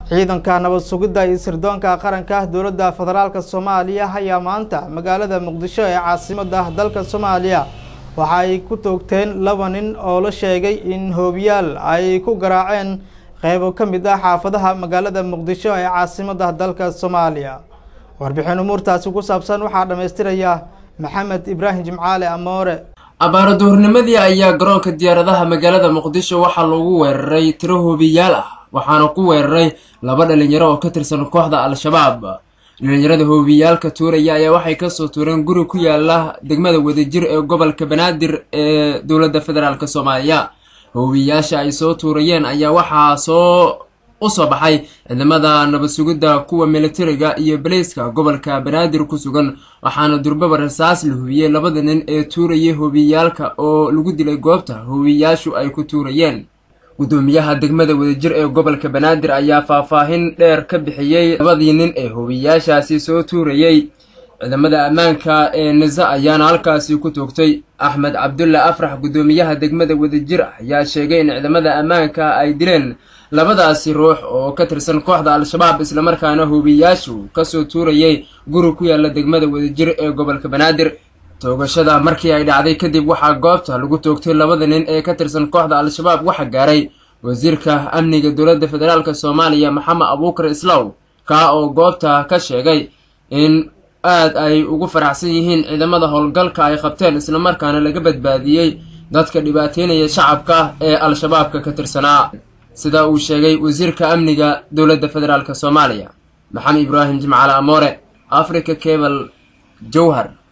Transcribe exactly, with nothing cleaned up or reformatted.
ciidanka nabad sugidda iyo sirdoonka qaranka dowladda federaalka Soomaaliya ayaa maanta magaalada Muqdisho ee caasimadda dalka Soomaaliya waxa ay ku toogteen laba nin oo la sheegay in hoobiyaal ay ku garaaceen qaybo ka mid ah xaafadaha magaalada Muqdisho ee caasimadda dalka Soomaaliya. warbixin umuurtaasi ku saabsan waxaa dhameystiraya Maxamed Ibrahim Jimcaale Amoore. abaaro duhurnimadii ayaa garoonka diyaaradaha magaalada Muqdisho waxaa lagu weeraray tiro hoobiyaal ah waxaana ku weeraray laba dhalinyaro oo ka tirsan kooxda Al-Shabaab. dhalinyarada hoobiyaalka tuuraya ayaa waxay ka soo tuureen guri ku yaala degmada Wadajir ee gobolka Banaadir ee dowladda federaalka Soomaaliya. hoobiyaasha ay soo tuurayeen ayaa waxaa soo u soo baxay ciidamada nabad sugidda kuwa militariga iyo booliiska gobolka Banaadir ku sugan waxaana durbaba rasaas la hubiyay labada nin ee tuurayay hoobiyaalka oo lagu dilay goobta hoobiyaashu ay ku tuurayeen. gudoomiyaha degmada Wadajir ee gobolka Banaadir ayaa faahfaahin dheer ka bixiyay labadii nin ee hoobiyaashaasi soo tuurayay. ciidamada ammaanka ee Nisa ayaana halkaasi ku toogtay. Axmed Cabdulla Afrax gudoomiyaha degmada Wadajir ayaa sheegay in ciidamada ammaanka ay dileen labadaasi ruux oo ka tirsan kooxda Al-Shabaab isla markaana hoobiyaashu ka soo tuurayay guri ku yaala degmada Wadajir ee gobolka Banaadir. toogashada markii ay dhacday kadib waxaa goobta lagu toogtay labada nin ee ka tirsan kooxda Al-Shabaab waxa gaaray wasiirka amniga dowladda federaalka Soomaaliya Maxamed Abuukar Islaaw ka oo goobta ka sheegay in aad ay ugu faraxsan yihiin ciidamada howlgalka ay qabteen isla markaana laga badbaadiyay dadka dhibaateynaya shacabka ee Al-Shabaabka ka tirsanaa sida uu sheegay wasiirka amniga dowladda federaalka Soomaaliya. Maxamed Ibrahim Jimcaale Amoore, Africa Cable, Jowhar.